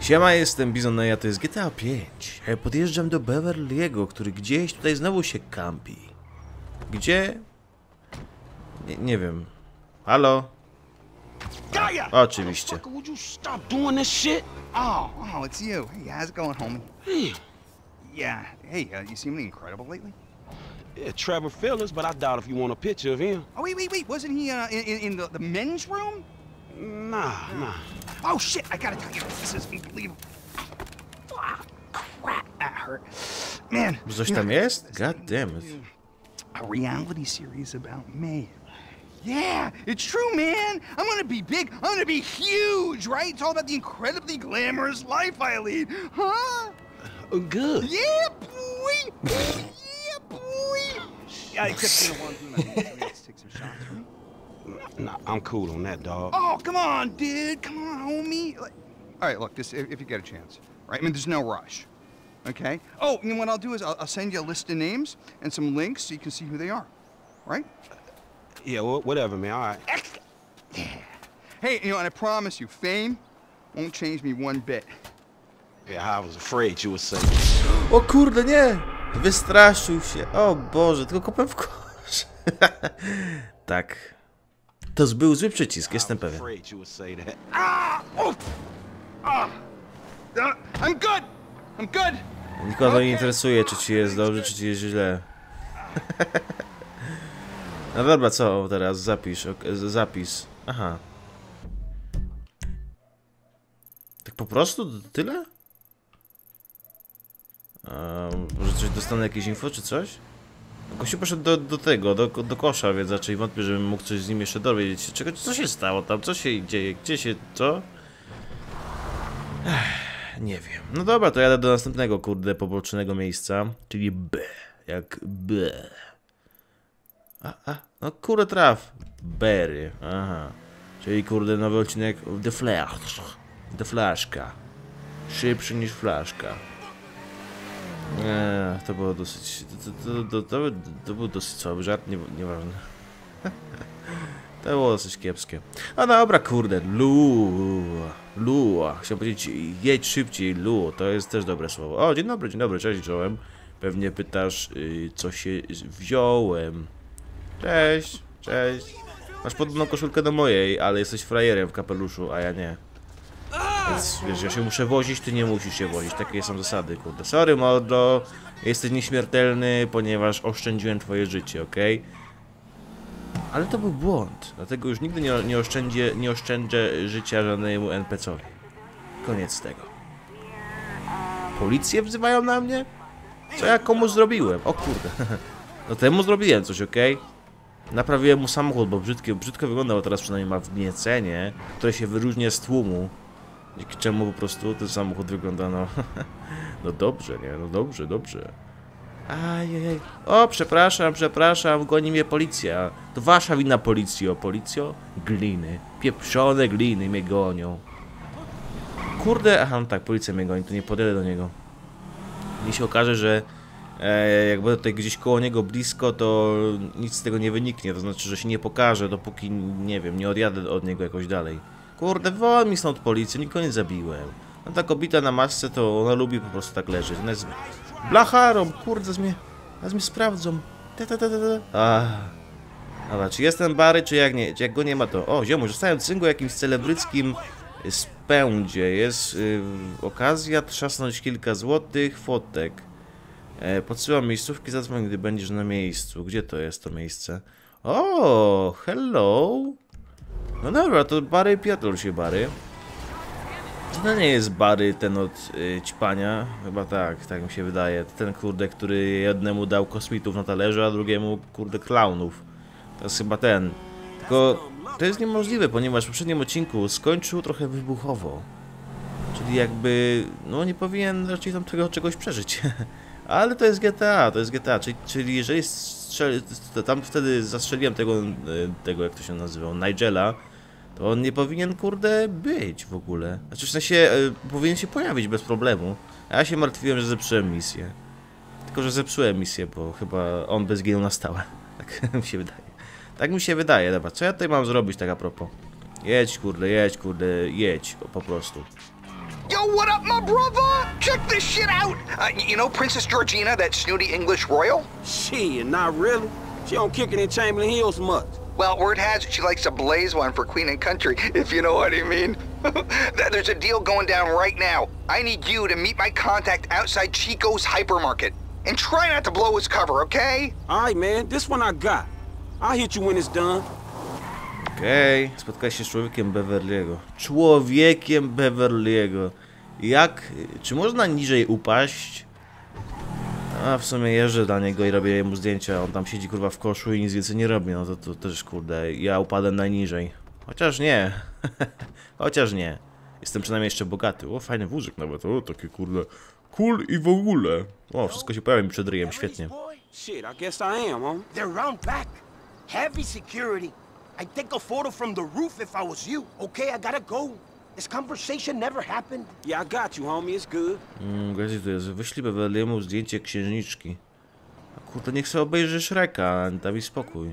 Siema, jestem Bizoneja, to jest GTA 5. Podjeżdżam do Beverly'ego, który gdzieś tutaj znowu się kampi. Gdzie? Nie wiem. Halo? Oczywiście. Would you stop doing this shit? Oh, it's you. Hey, how's it going, homie? Hey. Yeah. Hey, you seeming incredible lately? Yeah, Trevor Phillips, but I doubt if you want a picture of him. Oh, wait. Wasn't he in the men's room? Nah. Oh, shit. I gotta tell you, this is unbelievable. Ah, crap. That hurt. Man. Coś tam jest? God damn it. A reality series about May. Yeah, it's true, man. I'm gonna be big. I'm gonna be huge, right? It's all about the incredibly glamorous life I lead, huh? Good. Yeah, boy. Yeah, boy. Yeah, except for the one thing I think we have to take some shots, right? Nah, I'm cool on that, dog. Oh, come on, dude. Come on, homie. All right, look. This, if you get a chance, right? I mean, there's no rush. Okay. Oh, you know what I'll do is I'll send you a list of names and some links so you can see who they are, right? Yeah, whatever, man. All right. Yeah. Hey, you know, and I promise you, fame won't change me one bit. Yeah, I was afraid you would say. O kurde, nie! Wystraszył się. O Boże, tylko kopem w kosz. Tak. To był zły przycisk, jestem pewien. Afraid you would say that. I'm good. I'm good. Nikogo nie interesuje, czy ci jest dobrze, czy ci jest źle. No dobra, co teraz? Zapis. Aha. Tak po prostu? Tyle? Może coś dostanę, jakieś info, czy coś? Gościu poszedł do tego, do kosza, więc raczej wątpię, żebym mógł coś z nim jeszcze dowiedzieć się. Co się stało tam? Co się dzieje? Gdzie się... co? Nie wiem. No dobra, to jadę do następnego, kurde, pobocznego miejsca. Czyli B. Jak B. No kurde traf. Berry. Aha. Czyli kurde nowy odcinek The Flash. The Flashka. Szybszy niż flaszka. To było dosyć... To był dosyć słaby żart, nieważne. To było dosyć kiepskie. A dobra, kurde, Lua. Chciałem powiedzieć, jedź szybciej, Lu. To jest też dobre słowo. O, dzień dobry, cześć, czołem. Pewnie pytasz, co się wziąłem. Cześć. Masz podobną koszulkę do mojej, ale jesteś frajerem w kapeluszu, a ja nie. Więc wiesz, ja się muszę wozić, ty nie musisz się wozić. Takie są zasady, kurde. Sorry, mordo. Jesteś nieśmiertelny, ponieważ oszczędziłem twoje życie, okej? Ale to był błąd. Dlatego już nigdy nie oszczędzę życia żadnemu NPC-owi. Koniec tego. Policję wzywają na mnie? Co ja komuś zrobiłem? O kurde. No temu zrobiłem coś, okej? Naprawiłem mu samochód, bo brzydko wyglądał, teraz przynajmniej ma wgniecenie, które się wyróżnia z tłumu. Dzięki czemu po prostu ten samochód wygląda, no... no dobrze, nie? No dobrze. Ajajaj. O, przepraszam, goni mnie policja. To wasza wina, policjo. Gliny. Pieprzone gliny mnie gonią. Kurde, aha, no tak, policja mnie goni, to nie podjadę do niego. I się okaże, że jak będę tutaj gdzieś koło niego blisko, to nic z tego nie wyniknie. To znaczy, że się nie pokaże, dopóki, nie wiem, nie odjadę od niego jakoś dalej. Kurde, woła mi stąd policję, nikogo nie zabiłem. No ta kobieta na masce, to ona lubi po prostu tak leżeć. Ona jest blacharą, kurde, zaraz mnie sprawdzą. Dobra, czy jestem Barry, czy jak nie? Czy jak go nie ma, to... O, ziomuś, zostałem cyngu jakimś celebryckim spędzie. Jest okazja trzasnąć kilka złotych fotek. Podsyłam miejscówki, zadzwoń, gdy będziesz na miejscu. Gdzie to jest to miejsce? O, hello. No dobra, to Barry Piotr się Barry. To nie jest Barry ten od ćpania. Chyba tak mi się wydaje. Ten kurde, który jednemu dał kosmitów na talerzu, a drugiemu kurde klaunów. To jest chyba ten. Tylko to jest niemożliwe, ponieważ w poprzednim odcinku skończył trochę wybuchowo. Czyli jakby, no nie powinien raczej tam tego czegoś przeżyć. Ale to jest GTA, czyli jeżeli tam wtedy zastrzeliłem tego jak to się nazywał, Nigela, to on nie powinien, kurde, być w ogóle. Znaczy w sensie, powinien się pojawić bez problemu. A ja się martwiłem, że zepsułem misję. Tylko, że zepsułem misję, bo chyba on by zginął na stałe. Tak mi się wydaje. Tak mi się wydaje, dobra, co ja tutaj mam zrobić tak a propos? Jedź, kurde, po prostu. Yo, Yo, what up, my brother? Check this shit out. You know Princess Georgina, that snooty English royal? Shit, not really. She don't kick it in Chamberlain Hills much. Well, word has it she likes to blaze one for Queen and Country, if you know what I mean. There's a deal going down right now. I need you to meet my contact outside Chico's hypermarket. And try not to blow his cover, okay? All right, man, this one I got. I'll hit you when it's done. Okej, spotkaj się z człowiekiem Beverly'ego. Człowiekiem Beverly'ego. Jak? Czy można niżej upaść? A w sumie jeżdżę dla niego i robię mu zdjęcia. On tam siedzi kurwa w koszu i nic więcej nie robi. No to też kurde, ja upadłem najniżej. Chociaż nie. Chociaż nie. Jestem przynajmniej jeszcze bogaty. O, fajny wózek nawet. O, takie kurde. Cool i w ogóle. O, wszystko się pojawia mi przed ryjem, świetnie. Shit, I guess I am, huh? They're round back. Heavy security. I'd take a photo from the roof if I was you. Okay, I gotta go. This conversation never happened. Yeah, I got you, homie. It's good. Gdzie tu jest? Wyślij Beverly'emu zdjęcie księżniczki. A kurde, niech sobie obejrzy Shreka. Daj mi spokój.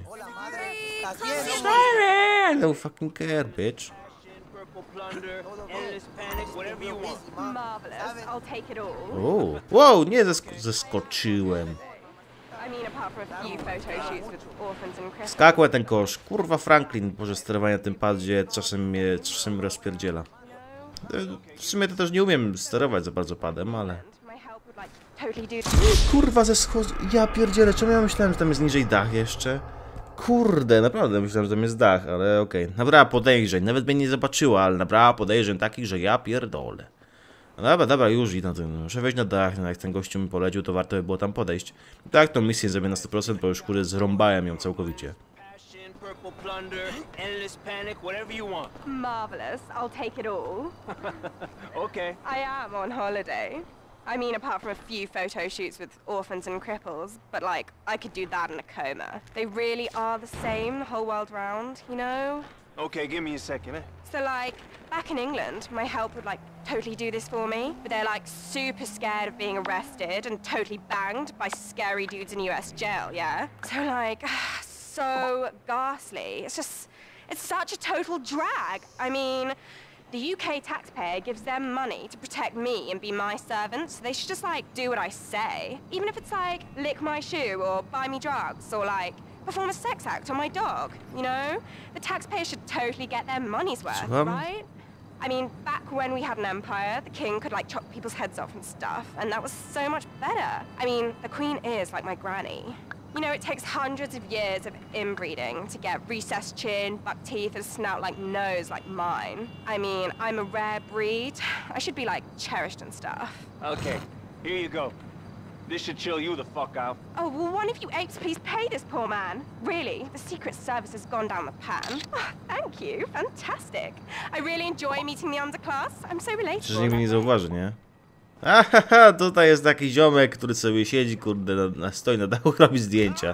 Sorry, I don't fucking care, bitch. Marvelous. I'll take it all. O, wow, nie zeskoczyłem. I mean, apart from a few photo shoots with orphans and Chris. Skakuje ten kosz. Kurwa, Franklin, Boże, sterowanie na tym padzie czasem mnie rozpierdziela. W sumie to też nie umiem sterować za bardzo padem, ale... My help would like totally do. Kurwa, ja pierdzielę, czemu ja myślałem, że tam jest niżej dach jeszcze? Kurde, naprawdę myślałem, że tam jest dach, ale okej. Nabrała podejrzeń, nawet mnie nie zobaczyła, ale nabrała podejrzeń takich, że ja pierdolę. No dobra, już i na tym. Muszę wejść na dach, no jak ten gościu mi polecił, to warto by było tam podejść. Tak, tą misję zrobię na 100%, bo już kurde zrąbałem ją całkowicie. Marvelous. I'll take it all. Okay. I am on holiday. I mean, apart from a few photo shoots with orphans and cripples, but like, I could do that in a coma. They really are the same the whole world round, you know? Okay, give me a second, eh? So like, back in England, my help would like totally do this for me, but they're like super scared of being arrested and totally banged by scary dudes in US jail, yeah? So like, so ghastly. It's such a total drag. I mean, the UK taxpayer gives them money to protect me and be my servant, so they should just like do what I say. Even if it's like, lick my shoe or buy me drugs or like, perform a sex act on my dog, you know? The taxpayer should totally get their money's worth, right? I mean, back when we had an empire, the king could like chop people's heads off and stuff, and that was so much better. I mean, the queen is like my granny. You know, it takes hundreds of years of inbreeding to get recessed chin, buck teeth, and a snout like nose like mine. I mean, I'm a rare breed. I should be like cherished and stuff. Okay, here you go. This should chill you the fuck out. Oh, well, one of you apes please pay this poor man? Really? The Secret Service has gone down the pan. Oh, thank you. Fantastic. I really enjoy meeting the underclass. I'm so relatable. Przecież nikt mnie nie zauważy, nie? Ahaha, tutaj jest taki ziomek, który sobie siedzi, kurde, stoi na dachu, robi zdjęcia.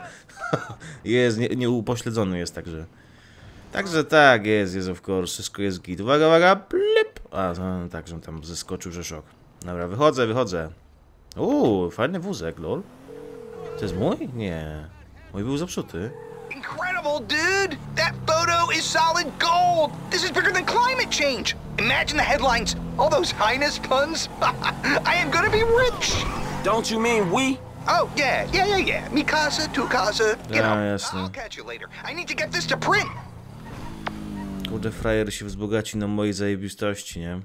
Jest, nieupośledzony jest, także... Także tak, jest of course, wszystko jest git. Uwaga, plip! A, tak, że tam zeskoczył, że szok. Dobra, wychodzę. Fajny wózek, lol. To jest mój? Nie. Mój był zepsuty. Incredible, dude! That photo is solid gold! This is bigger than climate change! Imagine the headlines, all those highness puns. I am gonna be rich! Don't you mean we? Oh, yeah. Mi casa, tu casa, you know. Jasne. I'll catch you later. I need to get this to print! Kurde, frajer się wzbogaci na mojej zajebistości, nie?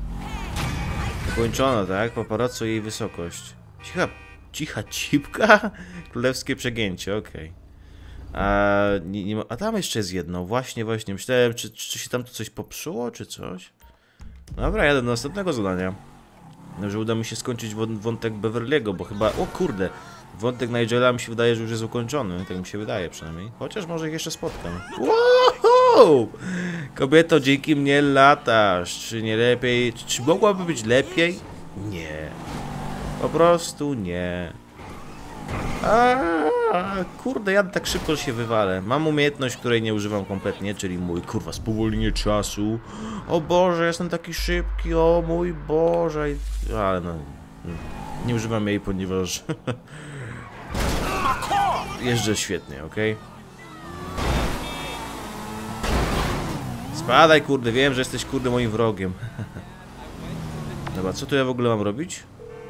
Ukończono, tak? Paparazzo jej wysokość. Cicha cipka? Królewskie przegięcie, okej. A tam jeszcze jest jedno, właśnie. Myślałem, czy się tam tu coś popsuło, czy coś? Dobra, jadę do następnego zadania. Może uda mi się skończyć wątek Beverly'ego, bo chyba... O kurde! Wątek Nigela mi się wydaje, że już jest ukończony. Tak mi się wydaje przynajmniej. Chociaż może ich jeszcze spotkam. Wow! Kobieto, dzięki mnie latasz. Czy nie lepiej... Czy mogłaby być lepiej? Nie. Po prostu nie. Kurde, jadę tak szybko, że się wywalę. Mam umiejętność, której nie używam kompletnie, czyli mój kurwa spowolnienie czasu. O Boże, jestem taki szybki, o mój Boże. Ale no, nie używam jej, ponieważ jeżdżę świetnie, okej? Spadaj, kurde, wiem, że jesteś kurde moim wrogiem. Dobra, co tu ja w ogóle mam robić?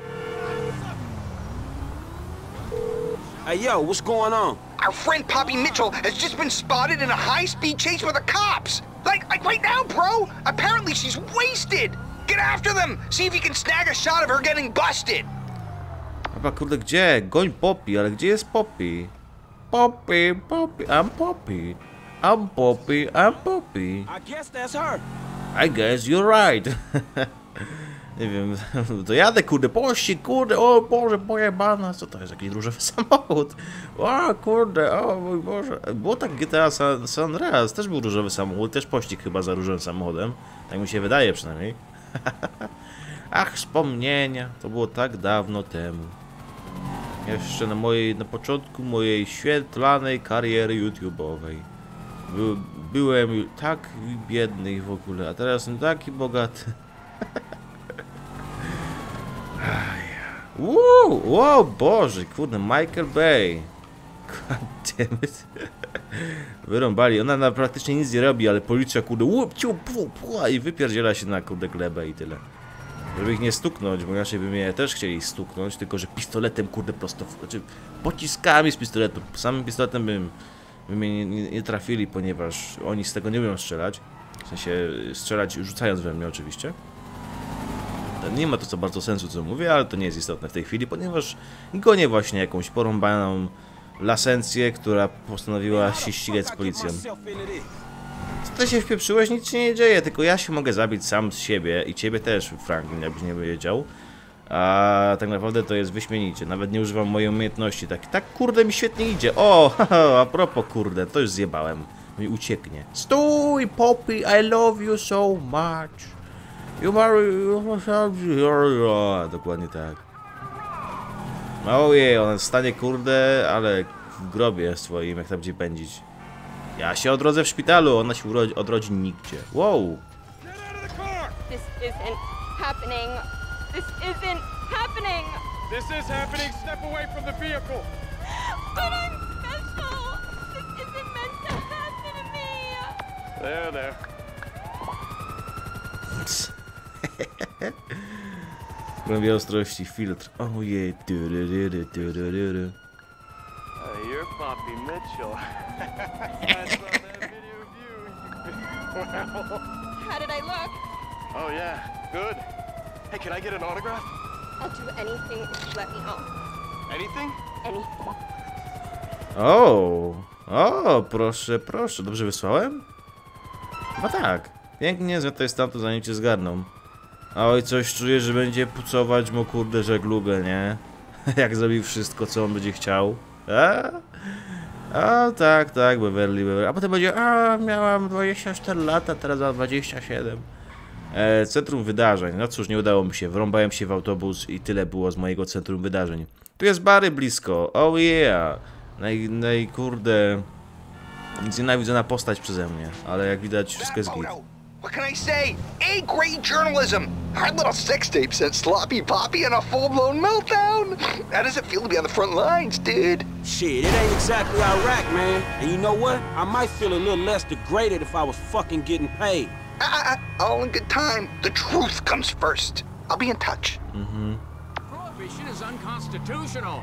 Hey, yo, what's going on? Our friend Poppy Mitchell has just been spotted in a high-speed chase with the cops. Like right now, bro. Apparently she's wasted. Get after them. See if you can snag a shot of her getting busted. Chyba kurde, gdzie? Goń Poppy, ale gdzie jest Poppy? Poppy, Poppy, I'm Poppy. I'm Poppy, I'm Poppy. I guess that's her. I guess you're right. Nie wiem, to jadę kurde, pościg, kurde, o Boże, pojebana, co to jest, jakiś różowy samochód? O kurde, o mój Boże. Było tak GTA San Andreas, też był różowy samochód, też pościg chyba za różowym samochodem. Tak mi się wydaje przynajmniej. Ach, wspomnienia, to było tak dawno temu. Jeszcze na początku mojej świetlanej kariery YouTube'owej. Byłem tak biedny w ogóle, a teraz jestem taki bogaty. Wow, Boże, kurde, Michael Bay. Goddammit. Wyrąbali, ona praktycznie nic nie robi, ale policja kurde i wypierdziela się na kurde glebę i tyle. Żeby ich nie stuknąć, bo inaczej by mnie też chcieli stuknąć, tylko że pistoletem kurde prosto, znaczy pociskami z pistoletu, samym pistoletem by mnie nie trafili, ponieważ oni z tego nie umieją strzelać. W sensie strzelać rzucając we mnie oczywiście. Nie ma to co bardzo sensu co mówię, ale to nie jest istotne w tej chwili, ponieważ gonię właśnie jakąś porąbaną lasencję, która postanowiła się ścigać z policją. Co ty się wpieprzyłeś? Nic się nie dzieje, tylko ja się mogę zabić sam z siebie i ciebie też, Franklin, jakbyś nie wiedział. A tak naprawdę to jest wyśmienicie, nawet nie używam mojej umiejętności, tak kurde mi świetnie idzie. O, a propos kurde, to już zjebałem, mi ucieknie. Stój, Poppy, I love you so much. You marry... Dokładnie tak. Ojej, ona stanie kurde, ale w grobie swoim, jak tam będzie pędzić. Ja się odrodzę w szpitalu, ona się odrodzi nigdzie. Wow. This isn't happening. This isn't happening. This is happening. Step away from the vehicle. But I'm special. This isn't meant to happen to me. There, there. Głębia ostrości, filtr. Ojej. You're Poppy Mitchell. I saw that video of you. How did I look? Oh yeah, good. Hey, can I get an autograph? I'll do anything if you let me off. Anything? Anything. O, proszę, proszę. Dobrze wysłałem? Chyba tak. Pięknie, że to jest tamto, zanim cię zgarną. A oj, coś czuję, że będzie pucować mu kurde żeglugę, nie? Jak zrobił wszystko, co on będzie chciał. Tak, Beverly. A potem będzie, miałam 24 lata, teraz mam 27. Centrum wydarzeń. No cóż, nie udało mi się. Wrąbałem się w autobus i tyle było z mojego centrum wydarzeń. Tu jest Barry blisko. Oh yeah. Kurde... Nienawidzona postać przeze mnie, ale jak widać wszystko jest git. What can I say? A-grade journalism! Our little sex tape sent Sloppy Poppy in a full-blown meltdown! How does it feel to be on the front lines, dude? Shit, it ain't exactly Iraq, man. And you know what? I might feel a little less degraded if I was fucking getting paid. All in good time. The truth comes first. I'll be in touch. Prohibition is unconstitutional.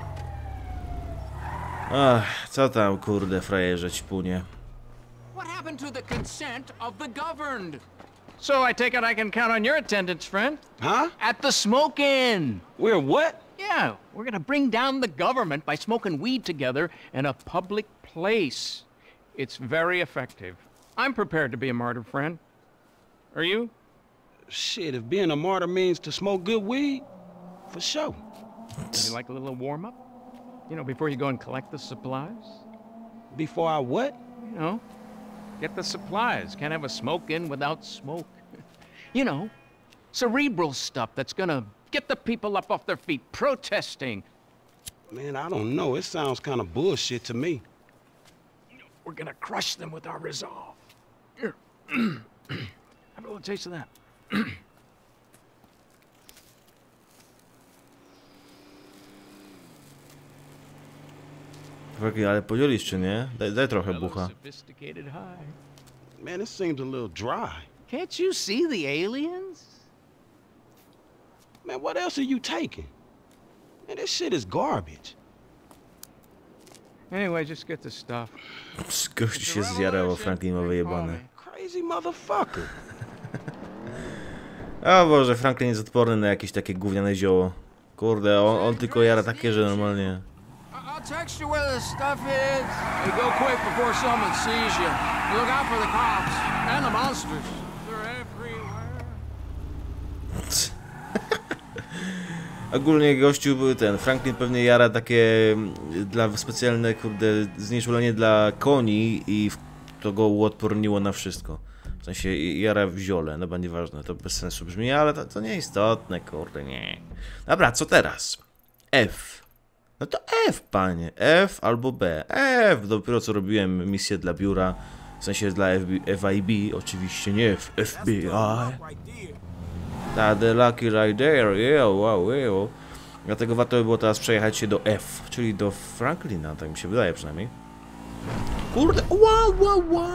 Ach, co tam kurde frajerze ćpunie. What happened to the consent of the governed? So I take it I can count on your attendance, friend? Huh? At the smoke-in. We're what? Yeah, we're gonna bring down the government by smoking weed together in a public place. It's very effective. I'm prepared to be a martyr, friend. Are you? Shit, if being a martyr means to smoke good weed, for sure. Would you like a little warm-up? You know, before you go and collect the supplies? Before I what? You know, get the supplies. Can't have a smoke-in without smoke. You know, cerebral stuff that's gonna get the people up off their feet, protesting. Man, I don't know. It sounds kind of bullshit to me. We're gonna crush them with our resolve. Here. Have a little taste of that. Ale podzielisz czy nie? Daj trochę bucha. Sophisticated high. Man, it seems a little dry. Can't you see the aliens? Man, what else are you taking? Man, this shit is garbage. Anyway, just get the stuff. Gość się zjarało, Franklin ma wyjebane. Crazy motherfucker. O Boże, Franklin jest odporny na jakieś takie gówniane zioło. Kurde, on tylko jara takie, że normalnie... I'll text you where the stuff is. Hey, go quick before someone sees you. Look out for the cops and the monsters. They're everywhere. Ogólnie gościu był ten, Franklin pewnie jara takie dla specjalne, kurde, znieczulenie dla koni i to go uodporniło na wszystko. W sensie jara w ziole, no bo nieważne, to bez sensu brzmi, ale to nieistotne, kurde, nie. Dobra, co teraz? F. No to F, panie. F albo B. F, dopiero co robiłem misję dla biura, w sensie dla FIB, oczywiście nie FBI. The lucky right there, yeah, wow, wow. Dlatego warto by było teraz przejechać się do F, czyli do Franklina, tak mi się wydaje przynajmniej. Kurde, wow.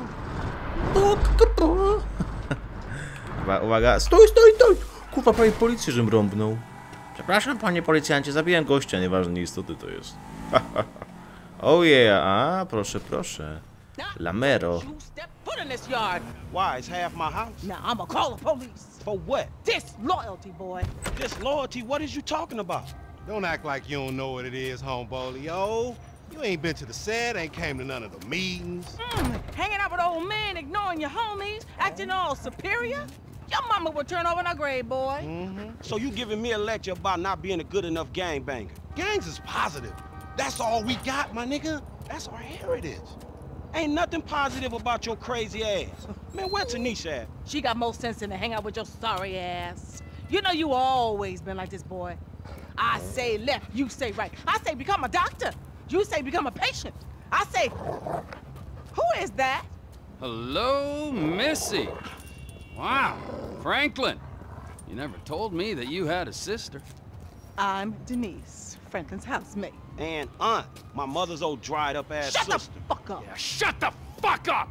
Uwaga, stój! Kurwa, prawie policję, żem rąbnął. Przepraszam, panie policjancie, zabiłem gościa, nieważne istoty to jest. Oh yeah, a, proszę. Lamero. Why? It's half my house. Now I'ma call the police. For what? Disloyalty, boy. Disloyalty? What is you talking about? Don't act like you don't know what it is, homebolio. You ain't been to the set, ain't came to none of the meetings. Hanging out with old men, ignoring your homies, acting all superior. Your mama would turn over in her grave, boy. So you giving me a lecture about not being a good enough gangbanger? Gangs is positive. That's all we got, my nigga. That's our heritage. Ain't nothing positive about your crazy ass. Man, where Tanisha at? She got more sense than to hang out with your sorry ass. You know you always been like this, boy. I say left, you say right. I say become a doctor. You say become a patient. I say, who is that? Hello, Missy. Wow, Franklin. You never told me that you had a sister. I'm Denise, Franklin's housemate. And aunt, my mother's old dried up ass Shut sister. the fuck up. Yeah, shut the fuck up!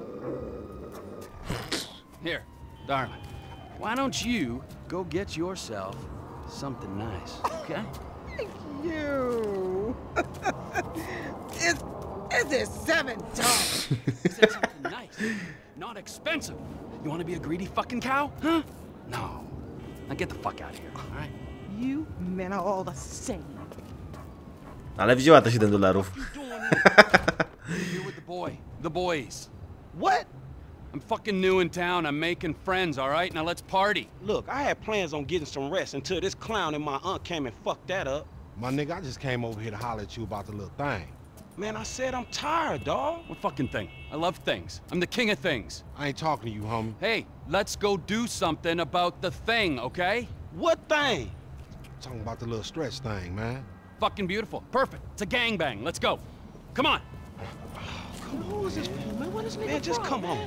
Here, darling, why don't you go get yourself something nice, okay? Thank you. Is this $7? Said something nice, not expensive. You want to be a greedy fucking cow, huh? No. Now get the fuck out of here, all right? You men are all the same. Ale wzięła te $7. You're with the boys. What? I'm fucking new in town. I'm making friends, all right? Now let's party. Look, I had plans on getting some rest until this clown and my aunt came and fucked that up. My nigga, I just came over here to holler at you about the little thing. Man, I said I'm tired, dawg. What fucking thing? I love things. I'm the king of things. I ain't talking to you, homie. Hey, let's go do something about the thing, okay? What thing? Talking about the little stretch thing, man. Fucking beautiful. Perfect. It's a gangbang. Let's go. Come on. Who is this for, man? What is man, just come on.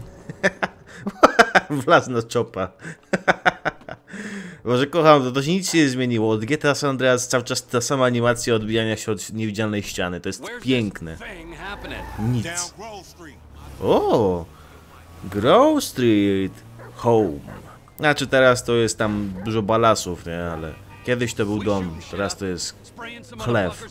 Wlazł na czopa. Boże, kocham, to się nic się nie zmieniło. Od GTA San Andreas cały czas ta sama animacja odbijania się od niewidzialnej ściany. To jest piękne. Nic. O! Grove Street Home. Znaczy teraz to jest tam dużo balasów, nie? Ale kiedyś to był dom, teraz to jest chleb.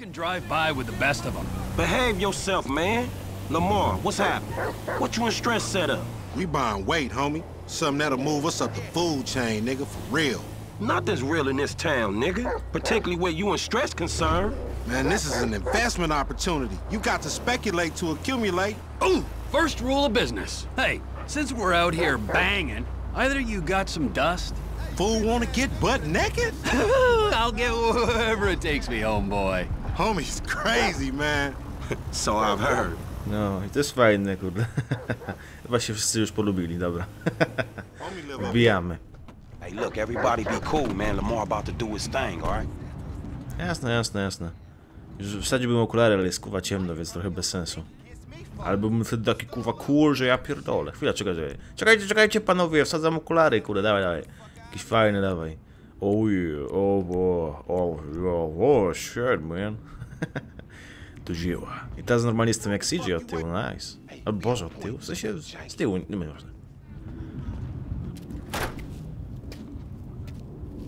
Behave yourself, man. Lamar, what's happening? What you and Stress set up? We buying weight, homie. Something that'll move us up the food chain, nigga, for real. Nothing's real in this town, nigga. Particularly where you and Stress concerned. Man, this is an investment opportunity. You got to speculate to accumulate. Ooh, first rule of business. Hey, since we're out here banging, either you got some dust? Fool wanna get butt naked? I'll get wherever it takes me, homeboy. Homie's crazy, man. So I've heard. No, i to jest fajne, kurde. Chyba się wszyscy już polubili, dobra. Wbijamy. Hey, look, everybody be cool, man. Lamar about to do his thing, all right? Jasne. Już wsadziłbym okulary, ale jest kuwa ciemno, więc trochę bez sensu. Ale byłbym wtedy taki kuwa cool, że ja pierdolę. Chwila, czekajcie panowie, wsadzam okulary, kurde, dawaj. Jakiś fajny, dawaj. Oh yeah, oh boy, oh shit, man. Do dzieła. I teraz normalnie jestem jak CJ od tyłu, nice. O Boże, od tyłu? W sensie z tyłu, nie ma ważne.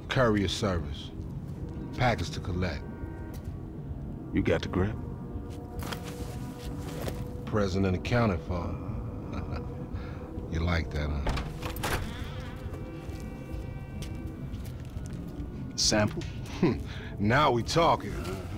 Courier service. Package to collect. You got the grip? Present and accounted for. You like that, huh? Sample? Now we talking.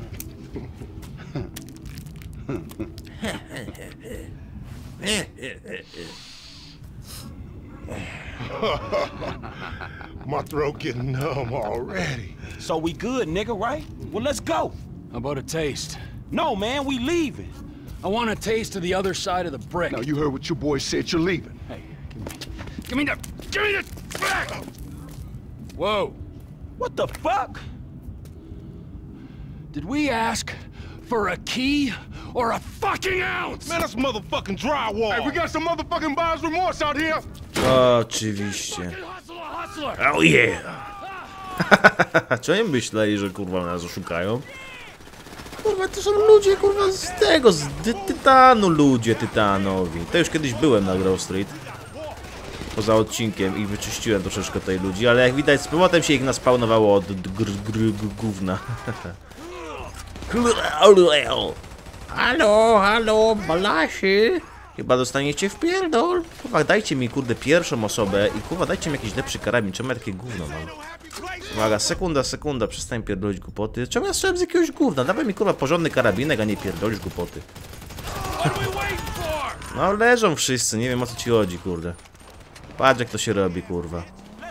My throat getting numb already. So we good, nigga, right? Well, let's go. How about a taste? No, man, we leaving. I want a taste of the other side of the brick. Now, you heard what your boy said. You're leaving. Hey, give me the back! Whoa. What the fuck? Did we ask for a key or a fucking ounce? Man, that's motherfucking drywall. Hey, we got some motherfucking buyer's remorse out here. Oczywiście. Oh yeah! Czy oni myśleli, że kurwa nas oszukają? Kurwa, to są ludzie, kurwa, z tego, z tytanu, ludzie tytanowi. To już kiedyś byłem na Grove Street. Poza odcinkiem i wyczyściłem troszeczkę tej ludzi, ale jak widać z powrotem się ich naspawnowało od gówna. Halo, halo, balasi. Chyba dostaniecie w pierdol. Kurwa, dajcie mi, kurde, pierwszą osobę i kurwa, dajcie mi jakiś lepszy karabin. Czemu ja takie gówno mam? Uwaga, sekunda, przestań pierdolić głupoty. Czemu ja strzelam z jakiegoś gówna? Dawaj mi, kurwa, porządny karabinek, a nie pierdolisz głupoty. No, leżą wszyscy, nie wiem o co ci chodzi, kurde. Patrz jak to się robi, kurwa.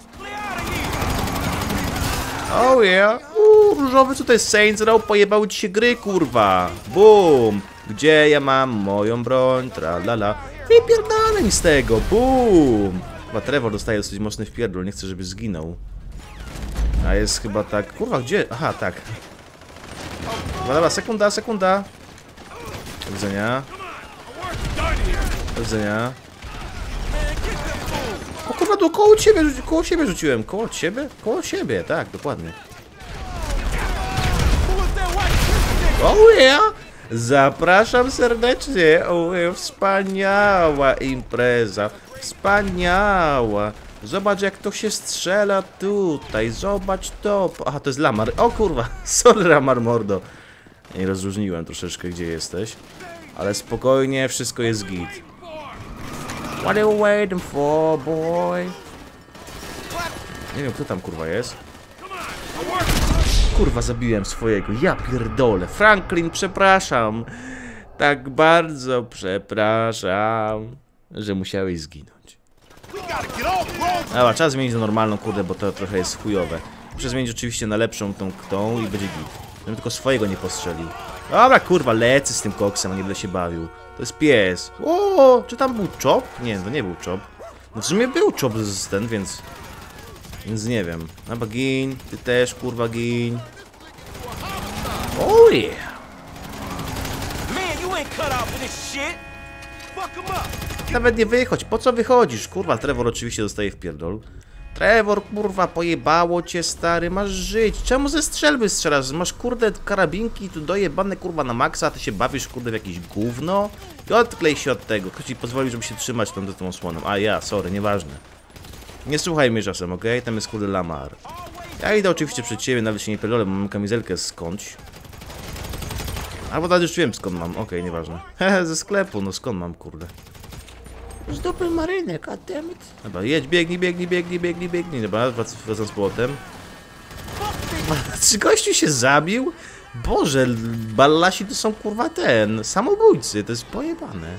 Oh yeah. Różowy, co to jest Saints Row? Pojebały ci się gry, kurwa. Boom. Gdzie ja mam moją broń? Tralala. Wypierdolę mi z tego. Boom. Chyba Trevor dostaje dosyć mocny wpierdol. Nie chcę, żeby zginął. A jest chyba tak... Kurwa, gdzie? Aha, tak. Dobra, sekunda. Do widzenia. Do widzenia. O kurwa, tu koło siebie rzuciłem. Koło ciebie? Koło siebie, tak, dokładnie. Oh yeah! Zapraszam serdecznie. Oh yeah, wspaniała impreza. Wspaniała. Zobacz jak to się strzela tutaj. Zobacz to. Aha, to jest Lamar. O kurwa, sorry Lamar mordo. Nie rozróżniłem troszeczkę gdzie jesteś. Ale spokojnie, wszystko jest git. What are you waiting for, boy? Nie wiem kto tam kurwa jest. Kurwa, zabiłem swojego. Ja pierdolę. Franklin, przepraszam. Tak bardzo przepraszam, że musiałeś zginąć. Dobra, trzeba zmienić na normalną, kurde, bo to trochę jest chujowe. Muszę zmienić oczywiście na lepszą tą i będzie git. Żebym tylko swojego nie postrzelił. Dobra, kurwa, lecę z tym koksem, a nie będę się bawił. To jest pies. O, czy tam był Chop? Nie, to nie był Chop. No w sumie był Chop z ten, więc nie wiem. Chyba gin, ty też, kurwa, gin. Oh yeah. Man, you ain't cut out for this shit. Fuck him up. Nawet nie wychodź, po co wychodzisz? Kurwa, Trevor oczywiście dostaje w pierdol. Trevor, kurwa, pojebało cię, stary, masz żyć. Czemu ze strzelby strzelasz? Masz, kurde, karabinki tu dojebane, kurwa, na maksa, a ty się bawisz, kurde, w jakieś gówno? I odklej się od tego. Kto ci pozwoli, żeby się trzymać tam do tą osłoną? A ja, sorry, nieważne. Nie słuchaj mnie czasem, okej? Okay? Tam jest, kurde, Lamar. Ja idę oczywiście przed ciebie, nawet się nie pierdolę, bo mam kamizelkę skądś. Albo nawet już wiem skąd mam, okej, nieważne. Hehe, ze sklepu, no skąd mam, kurde. Z dupy marynek, goddammit. Dobra, jedź, biegnij. Dobra, wracam z płotem. Czy gościu się zabił? Boże, ballasi to są, kurwa, samobójcy, to jest pojebane.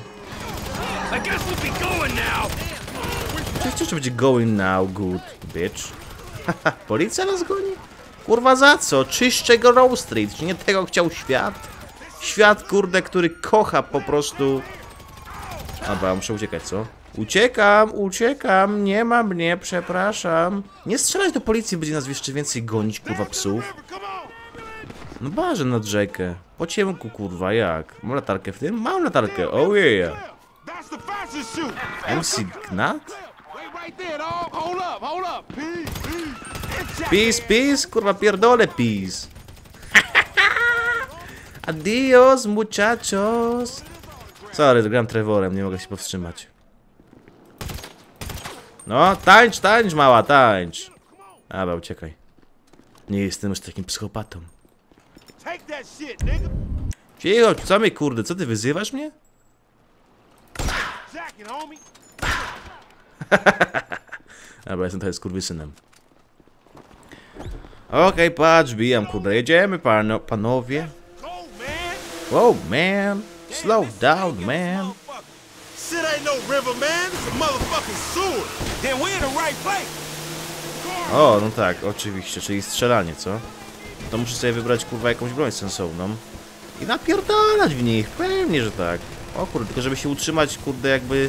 Oczywiście, że będzie going now, good, bitch. Policja nas goni? Kurwa, za co? Czyszczę Grove Street, czy nie tego chciał świat? Świat, kurde, który kocha po prostu... Dobra, muszę uciekać, co? Uciekam, nie ma mnie, przepraszam. Nie strzelać do policji, będzie nas jeszcze więcej gonić, kurwa, psów. No barzę nad rzekę. Po ciemku, kurwa, jak? Mam latarkę w tym? Mam latarkę, oh yeah. MC Gnat? Peace, kurwa, pierdolę, peace. Adios, muchachos. Sorry, gram Trevorem, nie mogę się powstrzymać. No, tańcz, mała, tańcz. Dobra, uciekaj. Nie jestem już takim psychopatą. Take that shit, nigga. Cicho, co mnie kurde, co ty wyzywasz mnie? Jacket, homie. Dobra, jestem trochę skurwysynem. Okej, patrz, bijam kurde, jedziemy panowie. Go, man. Wow, man. Slow down, man. Shit ain't no river, man. It's a motherfucking sewer. Then we're in the right place. O, no tak, oczywiście, czyli strzelanie, co? To muszę sobie wybrać kurwa jakąś broń sensowną i napierdalać w nich, pewnie, że tak. O kurde, tylko żeby się utrzymać, kurde, jakby...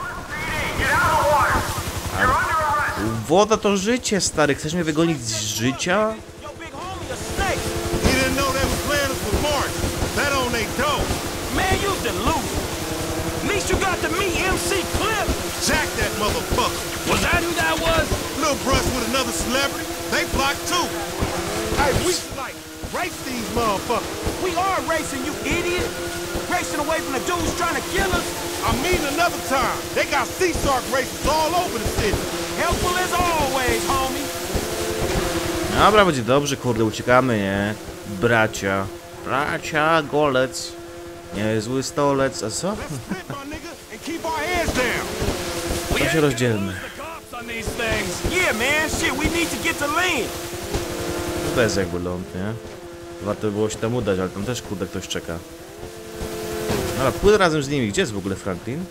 Woda to życie, stary, chcesz mnie wygonić z życia? Yo, big homie, a snake. He didn't know they was playing us for March. That on they dough. Man, you delusional. At least you got to meet MC Cliff. Jack that motherfucker. Was that who that was? Little brush with another celebrity. They blocked too. Hey, we should like race these motherfuckers. We are racing, you idiot. Racing away from the dudes trying to kill us. I'm meeting another time. They got sea shark races all over the city. Helpful as always, homie. Dobra, będzie dobrze, kurde, uciekamy, nie? Bracia. Bracia, golec. Niezły stolec, a co? Let's split, my nigga, and keep our heads down. To się rozdzielmy. Yeah, man, shit, we need to get to land. To jest jakby ląd, nie? Warto było się tam udać, ale tam też, kurde, ktoś czeka. Dobra, płynę razem z nimi. Gdzie jest w ogóle Franklin?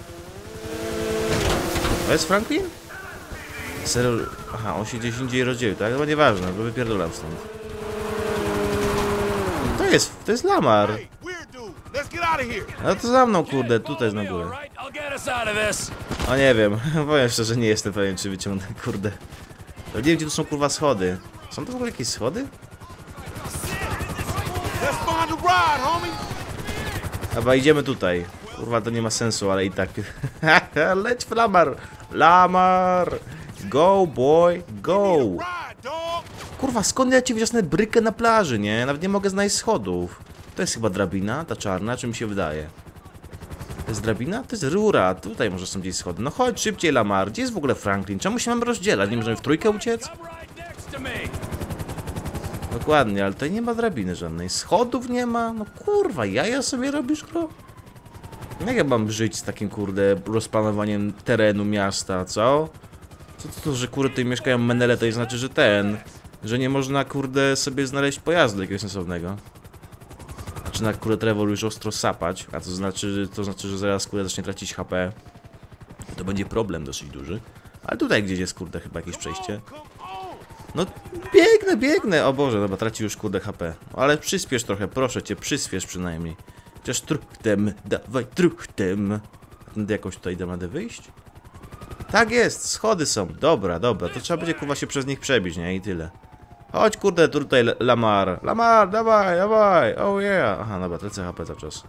To jest Franklin? Serio? Aha, on się gdzieś indziej rozdzielił, tak? Chyba nieważne, bo wypierdolam stąd. To jest Lamar. Hey, weird dude, let's get out of here. No to za mną, kurde, tutaj jest na górę. O nie wiem, powiem szczerze, nie jestem pewien, czy wyciągnę, kurde. Nie wiem, gdzie tu są, kurwa, schody. Są to w ogóle jakieś schody? Let's find a ride, homie. Dobra, idziemy tutaj. Kurwa, to nie ma sensu, ale i tak. Leć w Lamar! Lamar! Go, boy, go! Ride, dog. Kurwa, skąd ja ci wniosnę brykę na plaży, nie? Nawet nie mogę znaleźć schodów. To jest chyba drabina, ta czarna, czy mi się wydaje? To jest drabina? To jest rura. Tutaj może są gdzieś schody. No chodź szybciej, Lamar. Gdzie jest w ogóle Franklin? Czemu się mamy rozdzielać? Nie możemy w trójkę uciec? Dokładnie, ale tutaj nie ma drabiny żadnej. Schodów nie ma? No kurwa, jaja sobie robisz, bro? Jak ja mam żyć z takim, kurde, rozplanowaniem terenu miasta, co? Co to, że kurde tutaj mieszkają menele, to znaczy, że że nie można, kurde, sobie znaleźć pojazdu jakiegoś sensownego. Zaczyna, kurde, Trevor już ostro sapać, a to znaczy, że zaraz, kurde, zacznie tracić HP. To będzie problem dosyć duży. Ale tutaj gdzieś jest, kurde, chyba jakieś przejście. No, biegnę, o Boże, dobra, traci już, kurde, HP. Ale przyspiesz trochę, proszę cię, przyspiesz przynajmniej. Chociaż truchtem, dawaj truchtem. Jakoś tutaj da radę wyjść? Tak jest, schody są, dobra, to trzeba będzie, kurwa, się przez nich przebić, nie? I tyle. Chodź, kurde, tutaj Lamar, dawaj, oh yeah. Aha, dobra, tracę HP cały czas.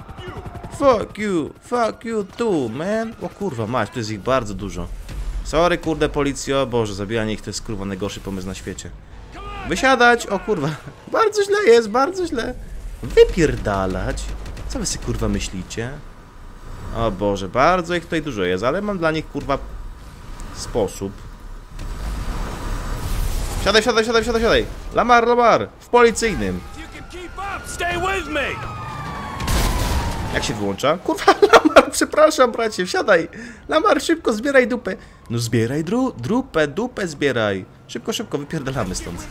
Fuck you too, man. O kurwa, mać, to jest ich bardzo dużo. Sorry, kurde, policjo, Boże, zabijanie ich to jest, kurwa, najgorszy pomysł na świecie. Wysiadać, o kurwa, bardzo źle jest, bardzo źle. Wypierdalać. Co wy sobie, kurwa, myślicie? O Boże, bardzo ich tutaj dużo jest, ale mam dla nich, kurwa, sposób. Siadaj. Lamar, w policyjnym. Jak się wyłącza? Kurwa, Lamar, przepraszam, bracie, wsiadaj. Lamar, szybko, zbieraj dupę. No zbieraj dupę zbieraj. Szybko, wypierdalamy stąd.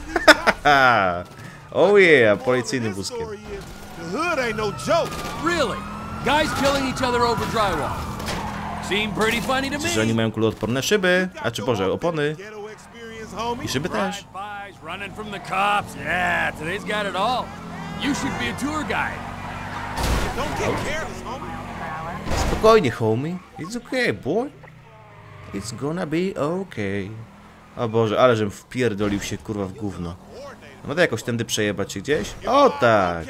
Oh yeah, policyjnym wózkiem. The hood ain't no joke. Really? Guys killing each other over drywall. Seem pretty funny to me. Że oni mają kuloodporne szyby, a czy Boże, opony. Ghetto experience, homie. I szyby też. Drive-bys, running from the cops. Yeah, today's got it all. You should be a tour guide. Don't get careless, homie. Spokojnie, homie. It's okay, boy. It's gonna be okay. O Boże, ale żem wpierdolił się, kurwa, w gówno. No to jakoś tędy przejebać się gdzieś? O tak!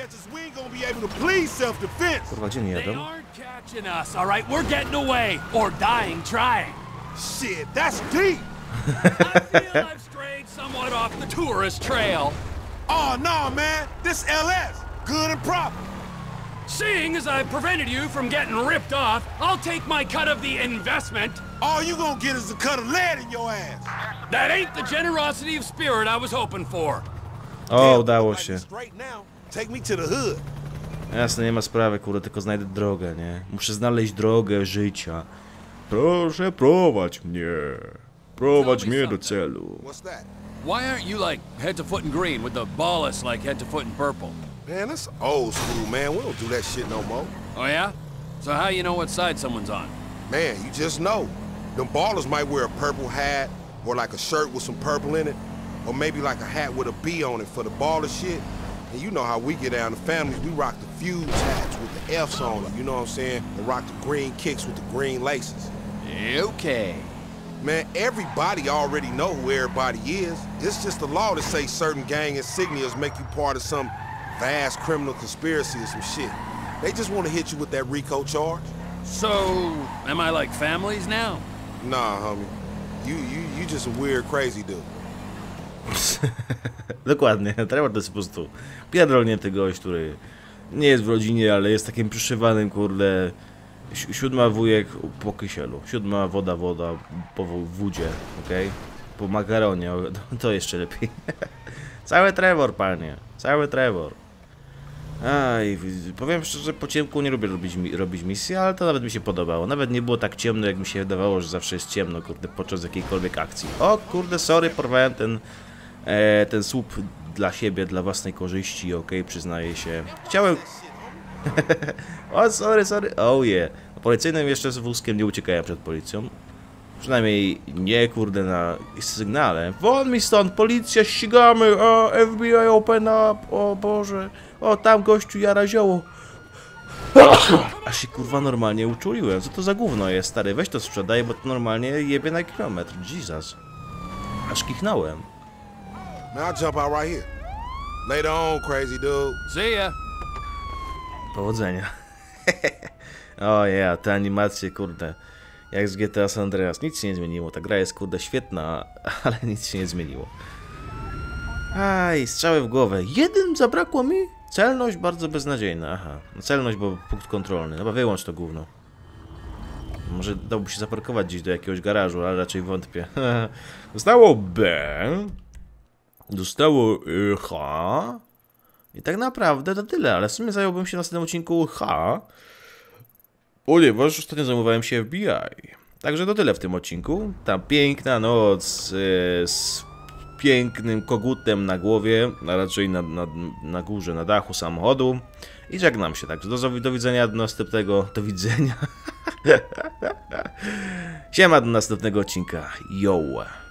Kurwa, gdzie nie jadą? Catching us, all right? We're getting away or dying trying. Shit, that's deep. I feel I've strayed somewhat off the tourist trail. Oh no, man, this LS, good and proper. Seeing as I've prevented you from getting ripped off, I'll take my cut of the investment. All you gonna get is a cut of lead in your ass. That ain't the generosity of spirit I was hoping for. O, udało się. Take me to the hood. Jasne, nie ma sprawy, kurde, tylko znajdę drogę, nie? Muszę znaleźć drogę życia. Proszę, prowadź mnie. Prowadź mnie do celu. What's that? Why aren't you like head to foot in green with the ballast like head to foot in purple? Man, that's old school, man. We don't do that shit no more. Oh yeah? So how you know what side someone's on? Man, you just know. Them ballers might wear a purple hat, or like a shirt with some purple in it, or maybe like a hat with a B on it for the baller shit. And you know how we get down, the families, we rock the Fuse hats with the F's on them, you know what I'm saying? And rock the green kicks with the green laces. Okay. Man, everybody already know who everybody is. It's just the law to say certain gang insignias make you part of some vast criminal conspiracy or some shit. They just want to hit you with that RICO charge. So, am I like families now? Nah, homie. You just a weird, crazy dude. Dokładnie, Trevor to jest po prostu pierdolnięty gość, który nie jest w rodzinie, ale jest takim przyszywanym, kurde, siódma wujek po kysielu, siódma woda po wódzie, okej? Po makaronie, to jeszcze lepiej. Cały Trevor, panie, cały Trevor. Aj, powiem szczerze, po ciemku nie lubię robić misji, ale to nawet mi się podobało. Nawet nie było tak ciemno, jak mi się wydawało, że zawsze jest ciemno, kurde, podczas jakiejkolwiek akcji. O kurde, sorry, porwałem ten słup dla siebie, dla własnej korzyści, okej, przyznaję się. Chciałem... O, sorry, oh yeah. Policyjnym jeszcze z wózkiem nie uciekałem przed policją. Przynajmniej nie, kurde, na sygnale. Won mi stąd, policja, ścigamy, o, FBI open up, o Boże. O, tam gościu jara zioło. Aż się, kurwa, normalnie uczuliłem. Co to za gówno jest, stary? Weź to sprzedaj, bo to normalnie jebie na kilometr. Jesus. Aż kichnąłem. Man, I'll jump out right here. Later on, crazy dude. See ya. Powodzenia. O ja, te animacje, kurde. Jak z GTA San Andreas. Nic się nie zmieniło. Ta gra jest, kurde, świetna, ale nic się nie zmieniło. Aj, strzały w głowę. Jeden zabrakło mi? Celność bardzo beznadziejna. Aha, celność, bo punkt kontrolny. Chyba wyłącz to gówno. Może dałoby się zaparkować gdzieś do jakiegoś garażu, ale raczej wątpię. Zostało B. Zostało H. I tak naprawdę to tyle, ale w sumie zająłbym się na następnym odcinku H. Ponieważ ostatnio zajmowałem się FBI. Także to tyle w tym odcinku. Ta piękna noc z pięknym kogutem na głowie, a raczej na górze, na dachu samochodu. I żegnam się, także do widzenia, do następnego, do widzenia. Siema, do następnego odcinka. Yo!